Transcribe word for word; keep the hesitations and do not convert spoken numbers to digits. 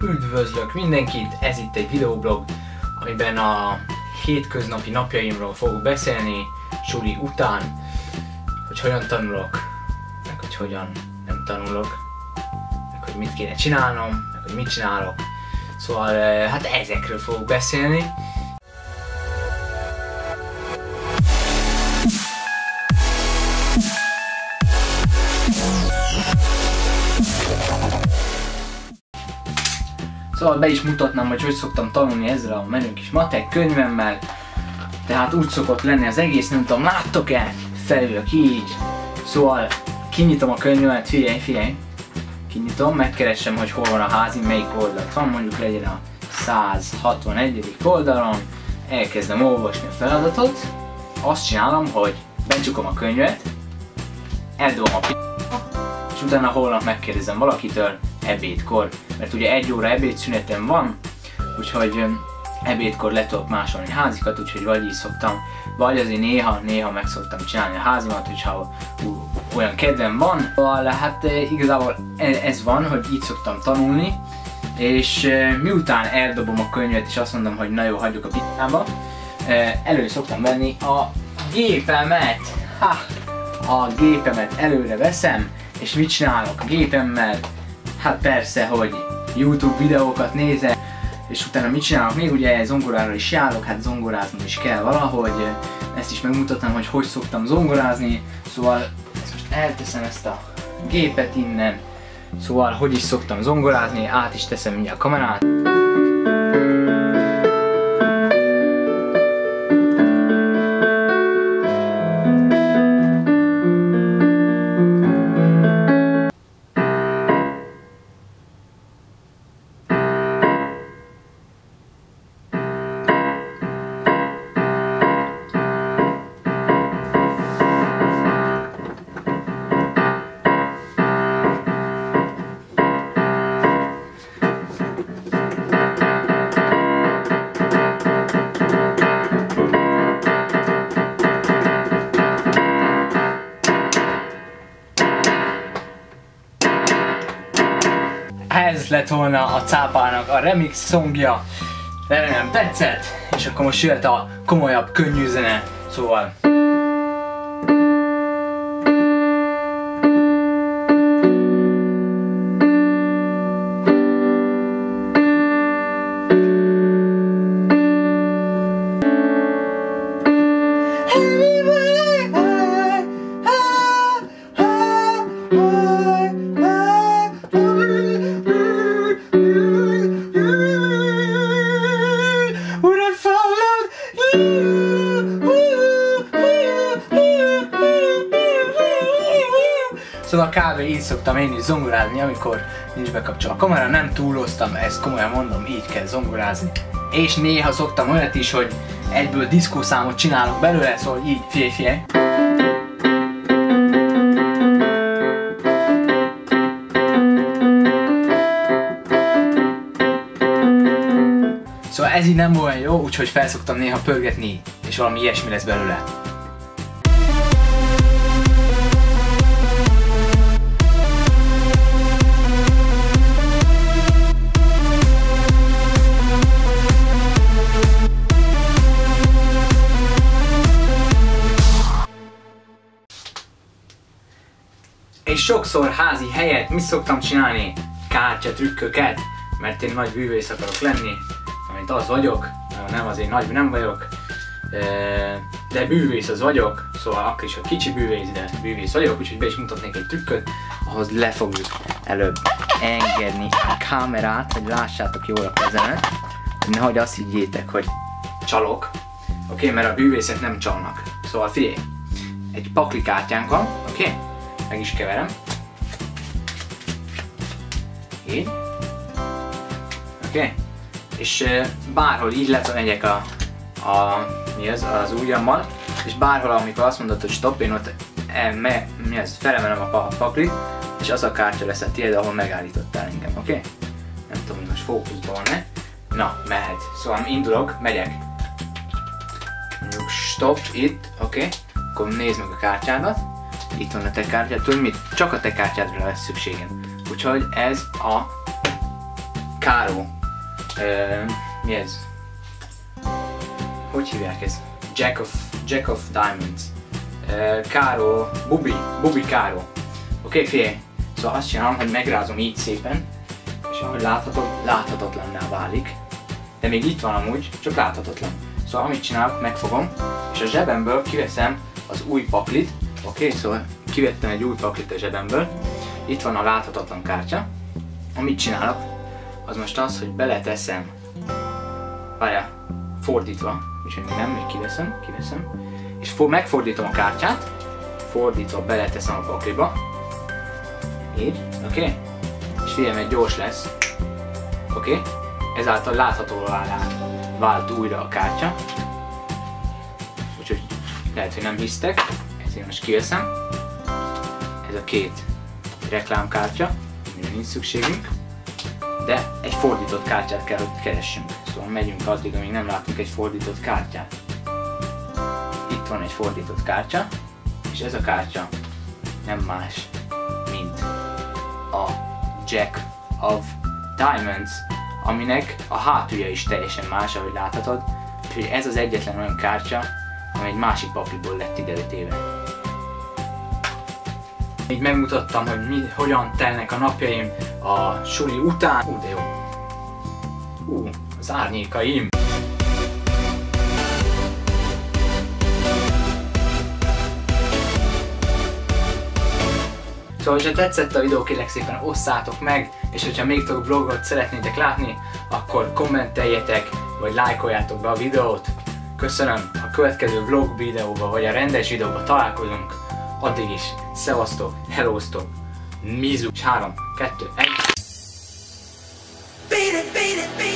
Üdvözlök mindenkit, ez itt egy videoblog, amiben a hétköznapi napjaimról fogok beszélni, suli után, hogy hogyan tanulok, meg hogy hogyan nem tanulok, meg hogy mit kéne csinálnom, meg hogy mit csinálok. Szóval hát ezekről fogok beszélni. Szóval be is mutatnám, hogy hogy szoktam tanulni ezzel a menő kis matek könyvemmel. Tehát úgy szokott lenni az egész, nem tudom, láttok-e? Felülök így. Szóval kinyitom a könyvemet, figyelj, figyelj. Kinyitom, megkeresem, hogy hol van a házi, melyik oldalt van, mondjuk legyen a száz hatvanegyedik oldalon. Elkezdem olvasni a feladatot. Azt csinálom, hogy becsukom a könyvet, eldobom a p***t, és utána holnap megkérdezem valakitől ebédkor, mert ugye egy óra ebédszünetem van, úgyhogy ebédkor le tudok másolni házikat, úgyhogy vagy így szoktam, vagy azért néha, néha meg szoktam csinálni a házimat, hogyha olyan kedvem van. Szóval hát igazából ez van, hogy így szoktam tanulni, és miután eldobom a könyvet és azt mondom, hogy na jó, hagyjuk a p***ába, elő szoktam venni a gépemet. Ha, a gépemet előre veszem, és mit csinálok a gépemmel? Hát persze, hogy YouTube videókat nézek, és utána mit csinálok még, ugye zongorára is járok, hát zongorázni is kell valahogy, ezt is megmutatnám, hogy hogy szoktam zongorázni, szóval most elteszem ezt a gépet innen, szóval hogy is szoktam zongorázni, át is teszem mindjárt a kamerát. Ez lett volna a cápának a remix szongja, remélem tetszett, és akkor most jöhet a komolyabb, könnyű zene, szóval... Szóval kb. Így szoktam én is zongorázni, amikor nincs bekapcsolva a kamera, nem túloztam, ezt komolyan mondom, így kell zongorázni. És néha szoktam olyat is, hogy egyből diszkószámot csinálok belőle, szóval így, figyelj, figyelj. Szóval ez így nem olyan jó, úgyhogy felszoktam néha pörgetni, és valami ilyesmi lesz belőle. És sokszor házi helyett mit szoktam csinálni? Kártyatrükköket, mert én nagy bűvész akarok lenni, amint az vagyok, nem azért nagy nem vagyok, de bűvész az vagyok, szóval akkor is a kicsi bűvész, de bűvész vagyok, úgyhogy be is mutatnék egy trükköt, ahhoz le fogjuk előbb engedni a kamerát, hogy lássátok jól a kezemet, nehogy azt higgyétek, hogy csalok, oké, okay? Mert a bűvészek nem csalnak. Szóval figyelj, egy paklikártyánk van, oké? Okay? Meg is keverem. Így. Oké. Okay. És uh, bárhol így lemegyek a, a mi az, az ujjammal, és bárhol, amikor azt mondod, hogy stop, én ott e, me, mi az, felemelem a paklit, és az a kártya lesz a tiéd, ahol megállítottál engem, oké? Okay? Nem tudom, most fókuszban van-e. Na, mehet. Szóval indulok, megyek. Mondjuk stop itt, oké? Okay? Akkor nézd meg a kártyádat. Itt van a te kártyád, tudod mit? Csak a te kártyádra lesz szükségem. Úgyhogy ez a Káró. Uh, mi ez? Hogy hívják ezt? Jack of, Jack of Diamonds. Uh, Káró, Bubi, Bubi Káró. Oké, okay, figyelj. Szóval azt csinálom, hogy megrázom így szépen, és ahogy láthatod, láthatatlanná válik. De még itt van amúgy, csak láthatatlan. Szóval amit csinálok, megfogom, és a zsebemből kiveszem az új paklit. Oké, okay, szóval kivettem egy új paklit a zsebemből. Itt van a láthatatlan kártya. Amit csinálok, az most az, hogy beleteszem, várjál, fordítva, úgyhogy még nem, még kiveszem, kiveszem, és for, megfordítom a kártyát, fordítva beleteszem a pakliba, így, oké, okay? És figyelj, mert gyors lesz, oké, okay? Ezáltal láthatóvá vált újra a kártya, úgyhogy lehet, hogy nem hisztek, ezért most kiveszem, ez a két reklámkártya, amire nincs szükségünk, de egy fordított kártyát kell, hogy keressünk. Szóval megyünk addig, amíg nem látunk egy fordított kártyát. Itt van egy fordított kártya, és ez a kártya nem más, mint a Jack of Diamonds, aminek a hátulja is teljesen más, ahogy láthatod. Úgyhogy ez az egyetlen olyan kártya, ami egy másik pakliból lett idevetéve. Így megmutattam, hogy mi, hogyan telnek a napjaim a suli után. Ú, de jó. Ú, az árnyékaim. Szóval, ha tetszett a videó, kérlek szépen osszátok meg, és hogyha még több vlogot szeretnétek látni, akkor kommenteljetek, vagy lájkoljátok be a videót. Köszönöm, a következő vlog videóban, vagy a rendes videóban találkozunk. Addig is, szevasztok, hellóztok, mizu, három, kettő, egy.